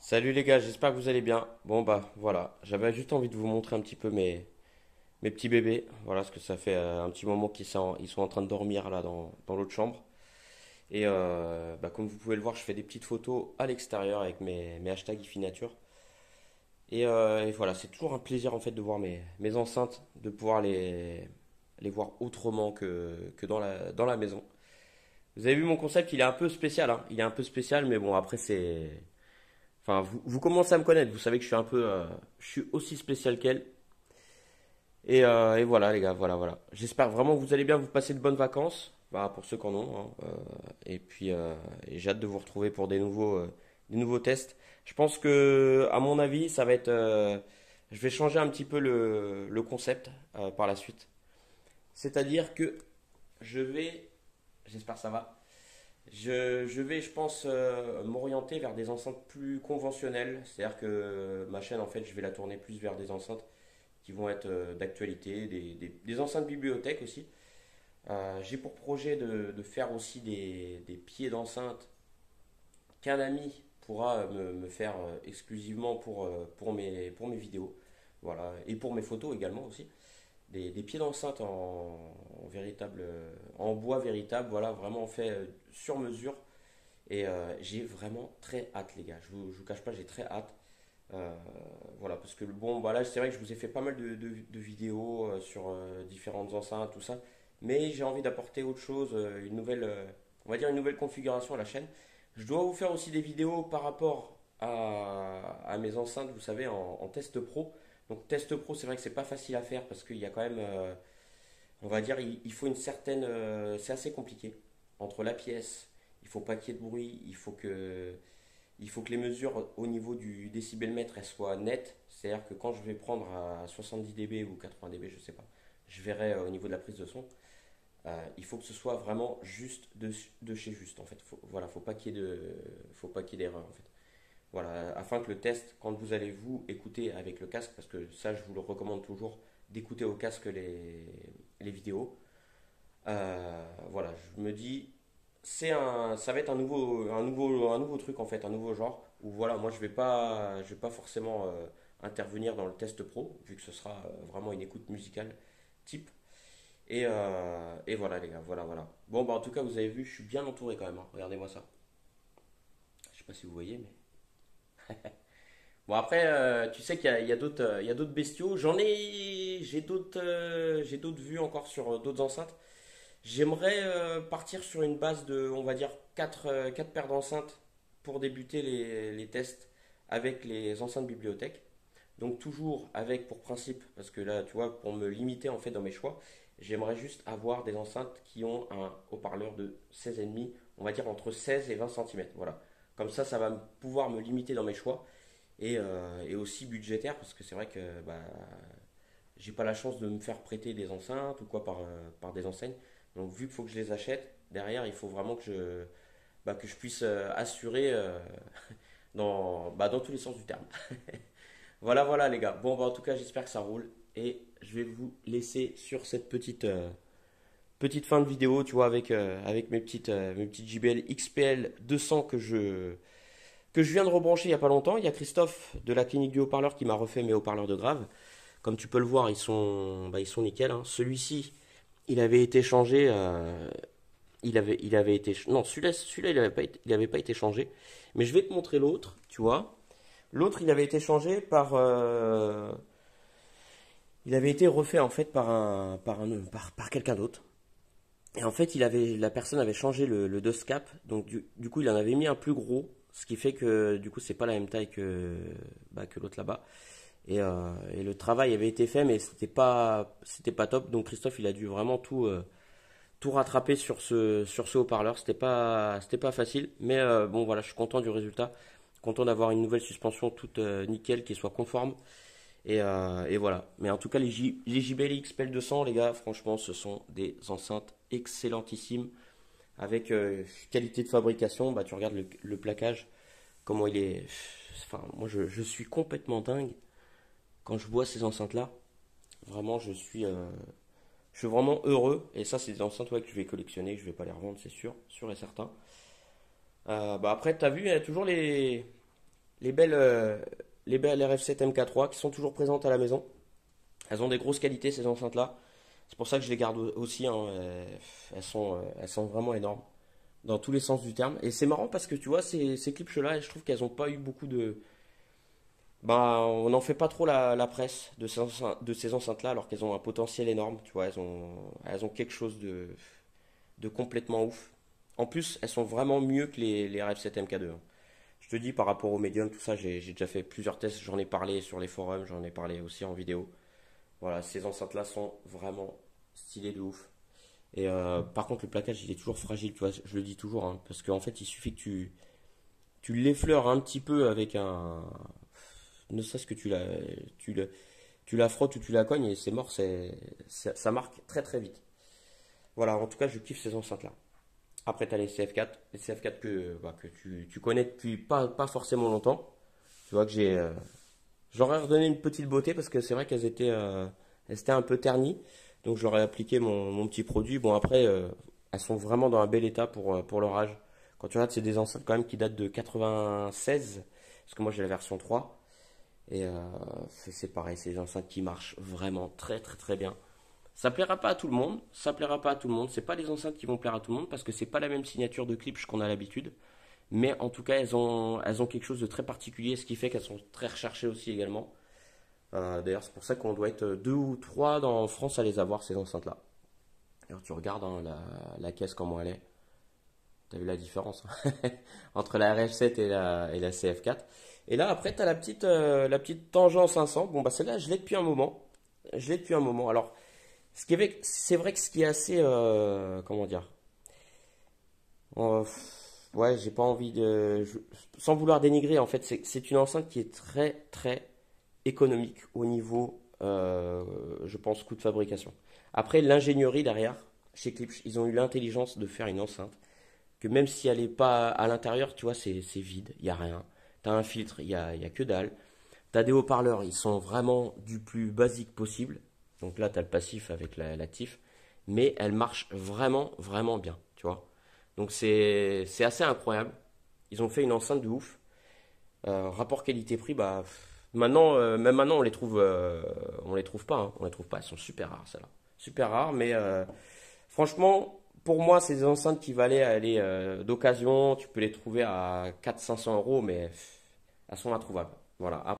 Salut les gars, j'espère que vous allez bien. Bon bah voilà, j'avais juste envie de vous montrer un petit peu mes petits bébés. Voilà, parce que ça fait un petit moment ils sont en train de dormir là dans l'autre chambre. Et bah, comme vous pouvez le voir, je fais des petites photos à l'extérieur avec mes hashtags IFI Nature. Et voilà, c'est toujours un plaisir en fait de voir mes enceintes, de pouvoir les voir autrement que dans la maison. Vous avez vu mon concept, il est un peu spécial, hein. Il est un peu spécial, mais bon après c'est... Enfin, vous commencez à me connaître, vous savez que je suis un peu, je suis aussi spécial qu'elle. Et voilà les gars, voilà. J'espère vraiment que vous allez bien, vous passer de bonnes vacances, bah, pour ceux qui en ont, hein. Et j'ai hâte de vous retrouver pour des nouveaux tests. Je pense que, à mon avis, ça va être, je vais changer un petit peu le concept par la suite. C'est-à-dire que je vais, j'espère que ça va, je vais, je pense, m'orienter vers des enceintes plus conventionnelles. C'est-à-dire que ma chaîne, en fait, je vais la tourner plus vers des enceintes qui vont être d'actualité, des enceintes bibliothèques aussi. J'ai pour projet de faire aussi des pieds d'enceinte qu'un ami pourra me faire exclusivement pour mes vidéos. Voilà. Et pour mes photos également aussi. Des pieds d'enceinte en véritable, en bois véritable, voilà, vraiment fait sur mesure. Et j'ai vraiment très hâte, les gars. Je vous cache pas, j'ai très hâte. Euh, voilà, parce que bon, bah là, c'est vrai que je vous ai fait pas mal de vidéos sur différentes enceintes, tout ça. Mais j'ai envie d'apporter autre chose, une nouvelle, on va dire une nouvelle configuration à la chaîne. Je dois vous faire aussi des vidéos par rapport à mes enceintes, vous savez, en test pro. Donc, test pro, c'est vrai que c'est pas facile à faire parce qu'il y a quand même, on va dire, il faut une certaine, c'est assez compliqué. Entre la pièce, il faut pas qu'il y ait de bruit, il faut que les mesures au niveau du décibelmètre elles soient nettes. C'est-à-dire que quand je vais prendre à 70 dB ou 80 dB, je sais pas, je verrai au niveau de la prise de son. Il faut que ce soit vraiment juste de chez juste en fait. Voilà, faut pas qu'il y ait d'erreur en fait. Voilà, afin que le test, quand vous allez vous écouter avec le casque, parce que ça je vous le recommande toujours d'écouter au casque les vidéos. Voilà, je me dis ça va être un nouveau truc en fait, un nouveau genre où voilà, moi je vais pas forcément intervenir dans le test pro vu que ce sera vraiment une écoute musicale type. Et voilà les gars, voilà. Bon bah en tout cas vous avez vu, je suis bien entouré quand même, hein. Regardez-moi ça. Je sais pas si vous voyez, mais bon après tu sais qu'il y a d'autres, il y a d'autres bestiaux. J'ai d'autres vues encore sur d'autres enceintes. J'aimerais partir sur une base de, on va dire, 4 paires d'enceintes pour débuter les tests avec les enceintes bibliothèques. Donc toujours avec pour principe, parce que là, tu vois, pour me limiter en fait dans mes choix, j'aimerais juste avoir des enceintes qui ont un haut-parleur de 16,5, on va dire entre 16 et 20 centimètres. Voilà. Comme ça va pouvoir me limiter dans mes choix et aussi budgétaire, parce que c'est vrai que bah, j'ai pas la chance de me faire prêter des enceintes ou quoi par des enseignes. Donc vu qu'il faut que je les achète, derrière il faut vraiment que je puisse assurer dans tous les sens du terme. Voilà les gars. Bon bah en tout cas j'espère que ça roule et je vais vous laisser sur cette petite fin de vidéo, tu vois, avec mes petites JBL XPL 200 que je viens de rebrancher il y a pas longtemps. Il y a Christophe de la clinique du haut-parleur qui m'a refait mes haut-parleurs de grave. Comme tu peux le voir, ils sont nickel, hein. Celui-ci, il avait été changé. Il avait été. Non, celui-là, il avait pas été changé. Mais je vais te montrer l'autre, tu vois. L'autre, il avait été changé il avait été refait en fait par quelqu'un d'autre. Et en fait, la personne avait changé le dos cap. Donc, du coup, il en avait mis un plus gros. Ce qui fait que, du coup, c'est pas la même taille que l'autre là-bas. Et le travail avait été fait, mais c'était pas top. Donc Christophe, il a dû vraiment tout rattraper sur ce haut-parleur. C'était pas facile. Mais bon, voilà, je suis content du résultat. Content d'avoir une nouvelle suspension toute nickel, qui soit conforme. Et voilà. Mais en tout cas, les JBL XPL 200, les gars, franchement, ce sont des enceintes excellentissimes. Avec qualité de fabrication, bah, tu regardes le plaquage, comment il est. Enfin, moi, je suis complètement dingue quand je vois ces enceintes-là. Vraiment, je suis vraiment heureux. Et ça, c'est des enceintes ouais, que je vais collectionner, que je vais pas les revendre, c'est sûr et certain. Bah après, t'as vu, il y a toujours les belles, les belles RF7 MK3 qui sont toujours présentes à la maison. Elles ont des grosses qualités ces enceintes-là. C'est pour ça que je les garde aussi, hein. Elles sont vraiment énormes dans tous les sens du terme. Et c'est marrant parce que tu vois, ces clips-là, je trouve qu'elles n'ont pas eu beaucoup de. Bah, on n'en fait pas trop la presse de ces enceintes-là alors qu'elles ont un potentiel énorme. Tu vois, elles ont quelque chose de complètement ouf. En plus, elles sont vraiment mieux que les RF7 MK2, hein. Je te dis par rapport au Medium, tout ça, j'ai déjà fait plusieurs tests, j'en ai parlé sur les forums, j'en ai parlé aussi en vidéo. Voilà, ces enceintes-là sont vraiment stylées de ouf. Et par contre, le plaquage, il est toujours fragile, tu vois, je le dis toujours, hein, parce qu'en fait, il suffit que tu l'effleures un petit peu avec un. Ne serait-ce que tu, la- tu la frottes ou tu la cognes et c'est mort, ça marque très très vite. Voilà, en tout cas, je kiffe ces enceintes-là. Après, tu as les CF4 que tu connais depuis pas forcément longtemps. Tu vois que j'aurais redonné une petite beauté parce que c'est vrai elles étaient un peu ternies. Donc j'aurais appliqué mon petit produit. Bon, après, elles sont vraiment dans un bel état pour leur âge. Quand tu regardes, c'est des enceintes quand même qui datent de 96. Parce que moi, j'ai la version 3. Et c'est pareil, c'est des enceintes qui marchent vraiment très très très bien. Ça plaira pas à tout le monde, ça plaira pas à tout le monde. C'est pas des enceintes qui vont plaire à tout le monde parce que c'est pas la même signature de clip qu'on a l'habitude. Mais en tout cas, elles ont quelque chose de très particulier, ce qui fait qu'elles sont très recherchées aussi également. D'ailleurs, c'est pour ça qu'on doit être deux ou trois en France à les avoir, ces enceintes-là. Alors, tu regardes, hein, la caisse, comment elle est. T'as vu la différence, hein, entre la RF7 et la CF4. Et là, après, tu as la petite Tangent 500. Bon, bah celle-là, je l'ai depuis un moment. Je l'ai depuis un moment. Alors, c'est vrai que ce qui est assez, comment dire, ouais, j'ai pas envie sans vouloir dénigrer, en fait, c'est une enceinte qui est très très économique au niveau, je pense, coût de fabrication. Après, l'ingénierie derrière, chez Klipsch, ils ont eu l'intelligence de faire une enceinte que même si elle n'est pas à l'intérieur, tu vois, c'est vide, il n'y a rien. Tu as un filtre, il y a que dalle. Tu as des haut-parleurs, ils sont vraiment du plus basique possible. Donc là, tu as le passif avec l'actif. Mais elle marche vraiment, vraiment bien, tu vois. Donc c'est assez incroyable. Ils ont fait une enceinte de ouf. Rapport qualité-prix, bah maintenant, même maintenant, on les trouve pas, hein. On les trouve pas. Elles sont super rares, celles-là. Super rares, mais franchement, pour moi, c'est des enceintes qui valaient aller d'occasion. Tu peux les trouver à 400-500 euros, mais elles sont introuvables. Voilà.